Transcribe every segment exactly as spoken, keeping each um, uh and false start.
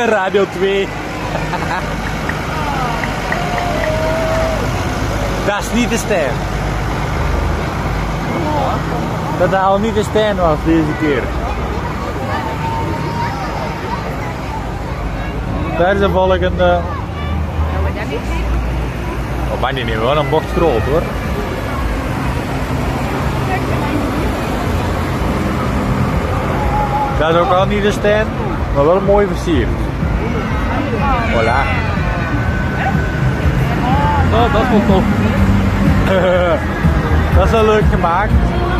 Radio twee. Dat is niet de Stijn. Dat dat al niet de Stijn was deze keer. Daar is de volgende. Oh, maar die nemen wel een bocht groot hoor. Dat is ook al niet de Stijn, maar wel mooi versierd. Voilà. Oh, dat is wel tof. Dat is wel leuk gemaakt.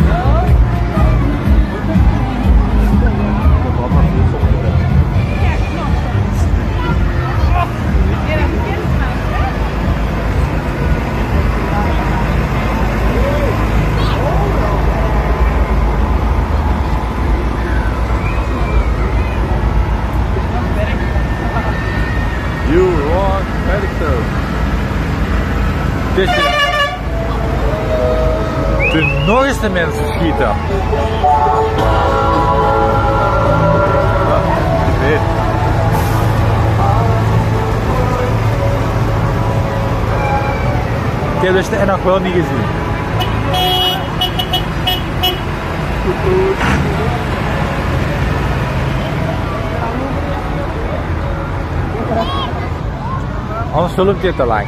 You want medical. Dus de nog eens de mensen schieten. Nee. Ik heb dus de nog wel niet gezien. Anders filmt je te lang.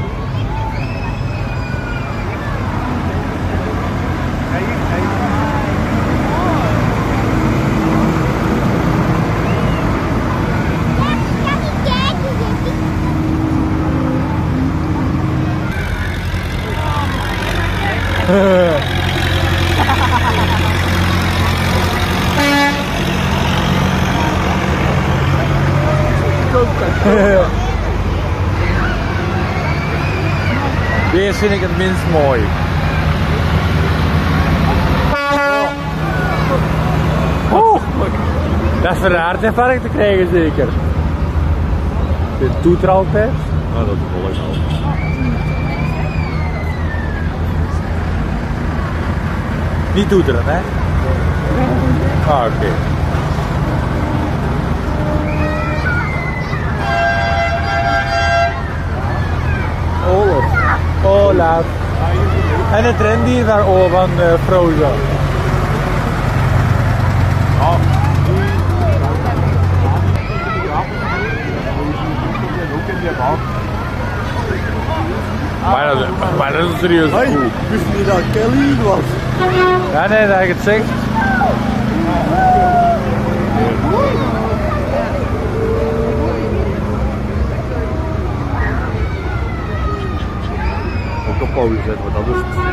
Deze vind ik het minst mooi. Oh. Dat is verraard in vark te krijgen zeker. De toetrouwpers. Ah, dat is mooi zo. Niet toeteren hè? Ah oké. Okay. Olaf. Olaf. En het rendier van, oh, van uh, Frozen. Ja. Maar dat, maar dat is serieus Hey, goed. wist je niet dat Kelly was? Ja, nee, dat heb ik het zegt. Ook op pauze zetten, want dat is het.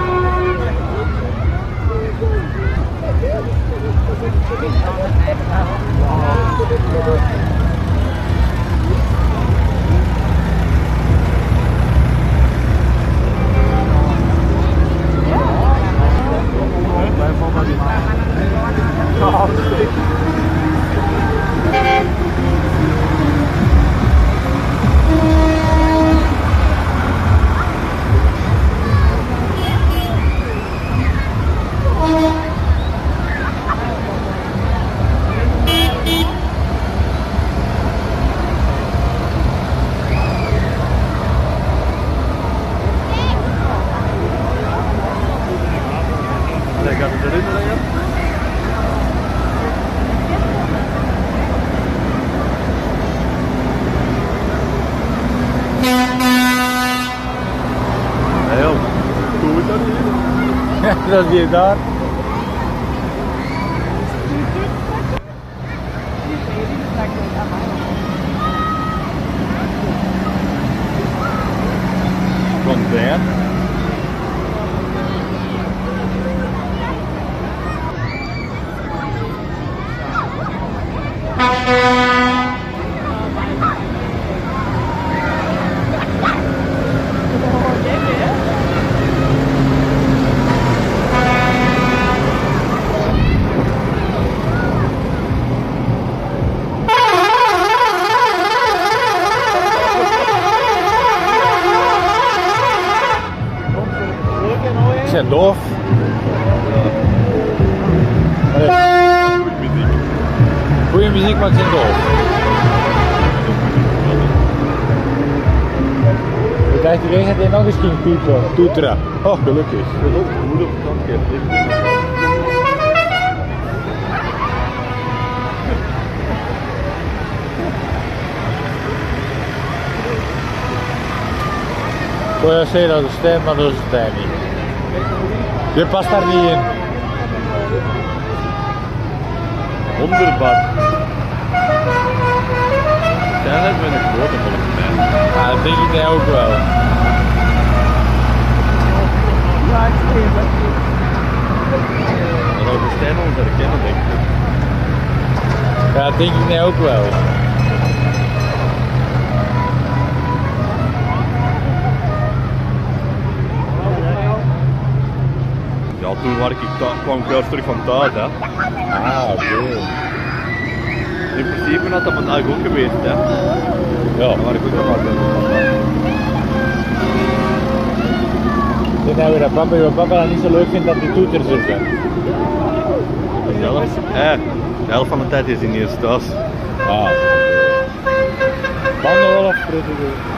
Gaat het erin leggen? Heel goed dat hier. Dat is hier daar. Container. Ze zijn doof. Goeie muziek, maar ze zijn doof. Blijft u weg dat hij nog eens ging piepen, toeteren. Oh, gelukkig. Goed op de kant geeft. Ik wil zeggen dat is Stijn, maar dat is Stijn niet. Je past daar niet in. Honderbad. Zijn net met een grote volgens mij. Ja, dat denk ik mij ook wel. Dan zou de Stijn ons herkennen, denk ik. Ja, dat denk ik mij ook wel. Ja, toen waar ik thuis, kwam ik juist terug van thuis, hè. Ah, oké. Okay. In principe had dat vandaag ook geweest, hè. Ja. Dan was ik ook nog maar vandaag. Ik denk dat papa, je papa dat niet zo leuk vindt dat die toeters er zijn. Zelfs? Eh, de helft van de tijd is hij niet eens thuis. Ah. Banden wel afspreken.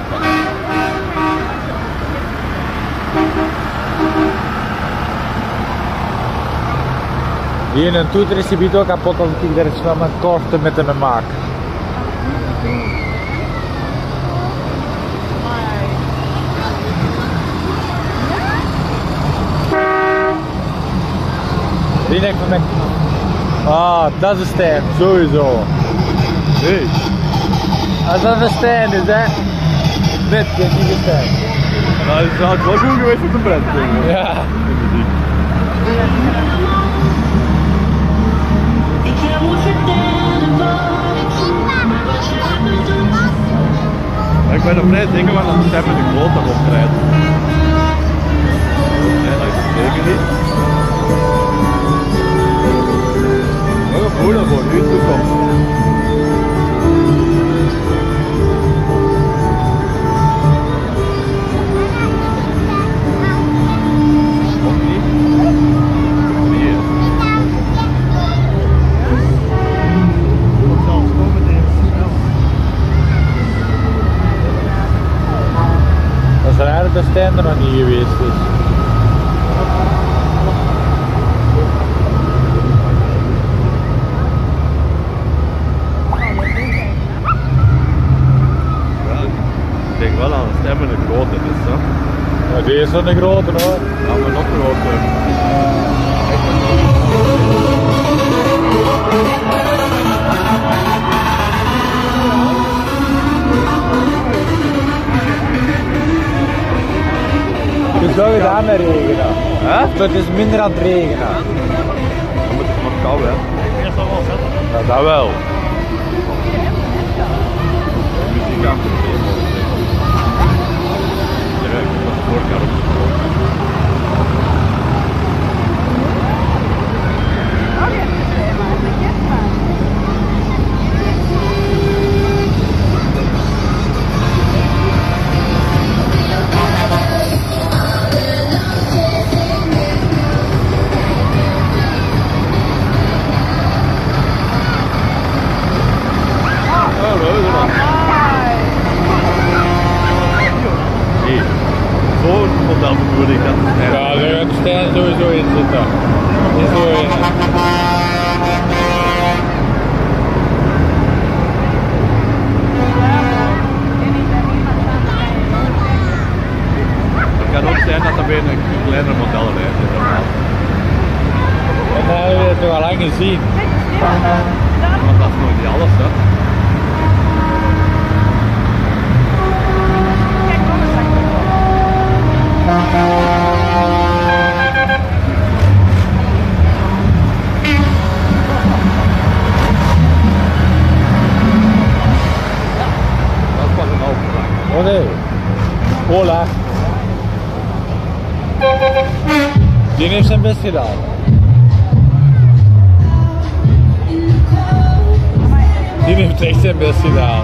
Hier een toeter is die ook kapot als ik daar snel mijn korten met hem maak. Die denkt van mij. Ah, dat is een Stijn, sowieso. Hey. Als dat een Stijn is, hè. Net, niet een Stijn. Nou, het zou wel goed geweest op de brand, denk ik. Ja. Ik ben nog vrij zeker van dat de Stijn met de kloot nog optreedt. Nee, dat is het zeker niet. Wat een voordeel voor nu toekomst. Of niet? Nee. Dat is raar dat de Stijn er nog niet geweest is. Ik denk wel aan een Stijn met een grote, dus hè. Ja, die is wel een grote hoor. Ja, maar nog groter. Dus zou je daar mee regenen? Hè? Het is minder aan het regenen. Dan moet het nog koud, hè. Eerst al wel zetten. Ja, dat wel. Muziek aan het nemen. Ja, ik heb dat vorig jaar opgesproken. Zo'n model bedoel ik dat het Stijn. Ja, daar gaat de Stijn sowieso in zitten. Is zo in. Het kan ook zijn dat er weer een kleiner model rijdt. En dan hebben we het toch al lang gezien. Want dat is nog niet alles, hè. Dat is pas een halve lang. Oh nee. Hola. Die heeft zijn best gedaan. Die heeft echt zijn best gedaan.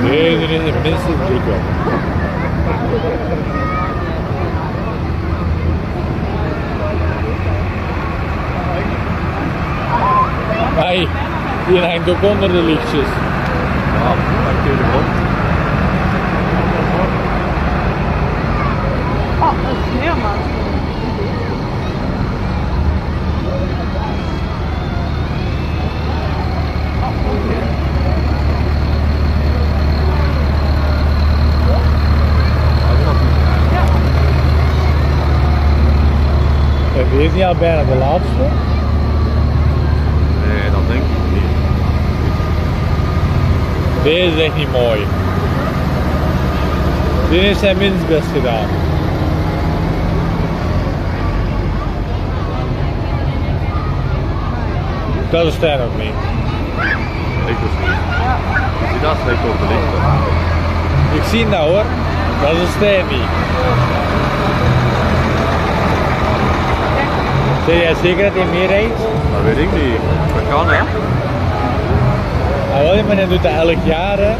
Nee, er is minstens druk wel. Hey, die hangt ook onder de lichtjes. Ja, daar kun je de grond. Oh, dat is helemaal. En deze is niet al bijna de laatste? Nee, dat denk ik niet. Deze is echt niet mooi. Dit heeft zijn minst best gedaan. Dat is Stijn ook niet. Ik dus niet. Zie dat slecht op de lichten. Ik zie dat hoor. Dat is een Stijn niet. Zeg jij zeker dat hij meer rijdt? Dat weet ik niet. Dat kan hè. Ah, wel, maar hij doet dat elk jaar hè.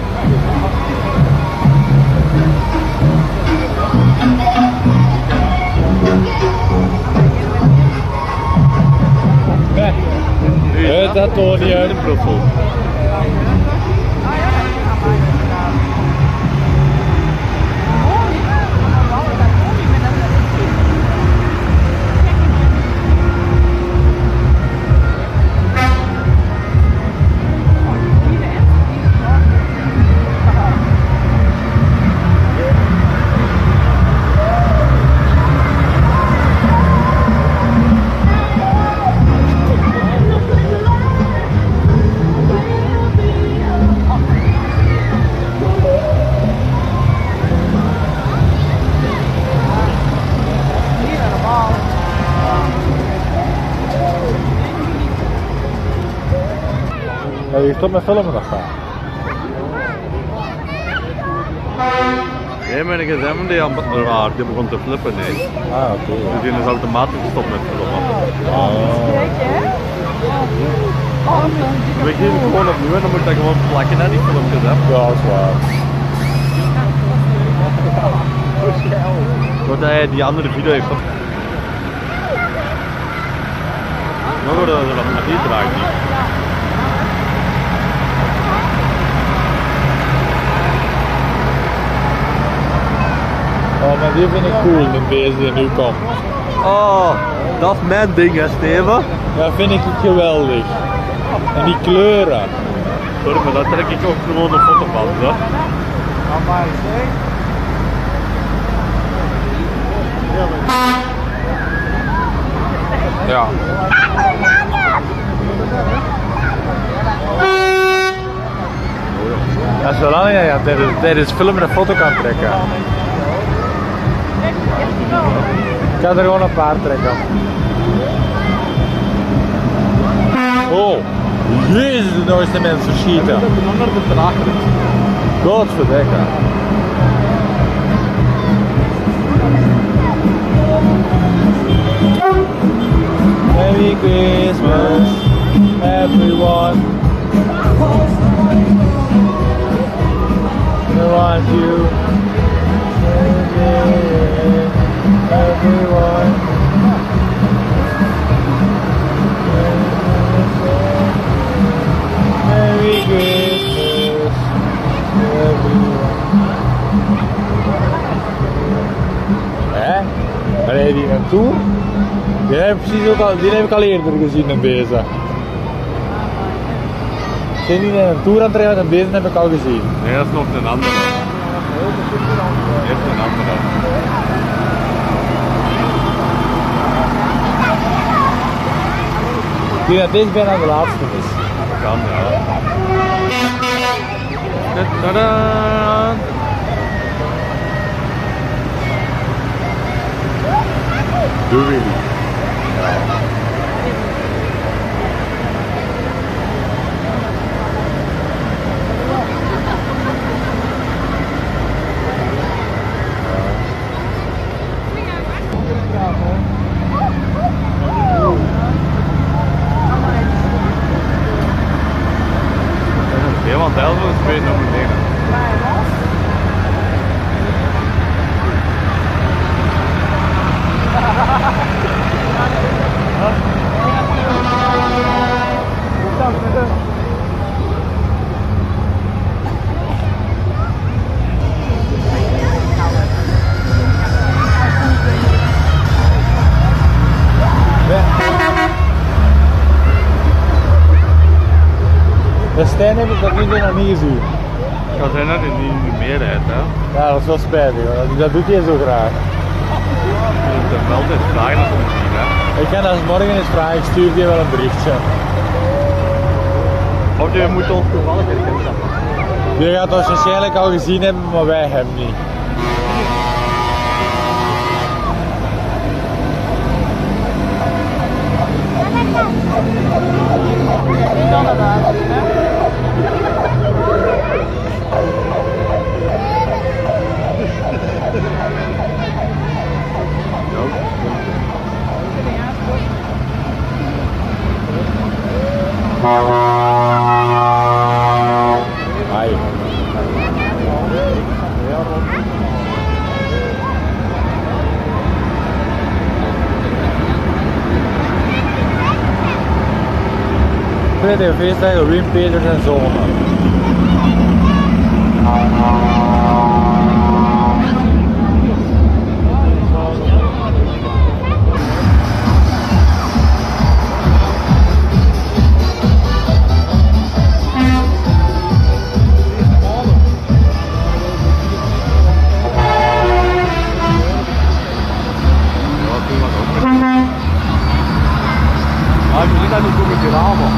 Nee, het dat toch niet uit. Ja, je stopt met filmen nog gaan. Nee, mijn gsm die, aan, ah, die begon te flippen. Nee. Ah, oké. Okay. Dus die is automatisch gestopt met filmen. Oh. We beginnen gewoon opnieuw en dan moet je dat gewoon plakken naar die filmpjes. Hè. Ja, dat is waar. Doordat hij die andere video heeft. Maar we dat nog niet draait niet. Oh, maar die vind ik cool in deze die nu komt. Oh, dat is mijn ding hè Steven. Ja, vind ik geweldig. En die kleuren. Sorry, maar daar trek ik ook gewoon een foto van. Hè. Ja. Dat is wel lang dat je tijdens, tijdens filmen een foto kan trekken. Ik kan er gewoon een paar trekken. Oh, jezus, de nooiste mensen schieten. Godverdikke. Merry Christmas, everyone. I want you, everyone. Merry Christmas, everyone. Hè? Waar heb je die naartoe? Die heb, ik precies ook al, die heb ik al eerder gezien in deze. Ik ben niet in een tour aan het rijden, en deze heb ik al gezien. Nee, dat is nog een andere. Dit is een andere. Ik denk dat deze bijna de laatste is. Dat kan, ja. Tadaa! Doe weer. Ja, want Elven is weer naar beneden. Martijn heb ik dat nu nog niet gezien. Het kan zijn dat hij niet meer rijdt, hè. Ja, dat is wel spijtig, want dat doet hij zo graag. Je moet hem wel altijd vragen als hij het zien, hè. Ik kan als morgen eens vragen, ik stuur die wel een berichtje. Of je moet ons toevallig herkennen. Die gaat ons waarschijnlijk al gezien hebben, maar wij hem niet. Ai. Tweede feestdag Wim Peters en Zonen. Ah, je ziet dat niet goed gedaan, man.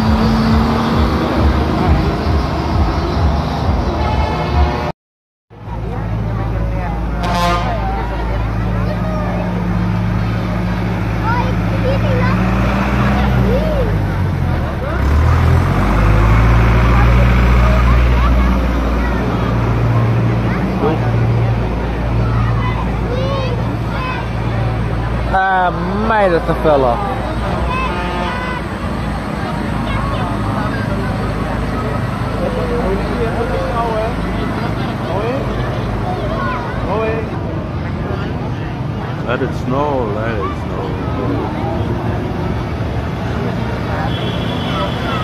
Ah, mij dat te felle. Let it snow, let it snow.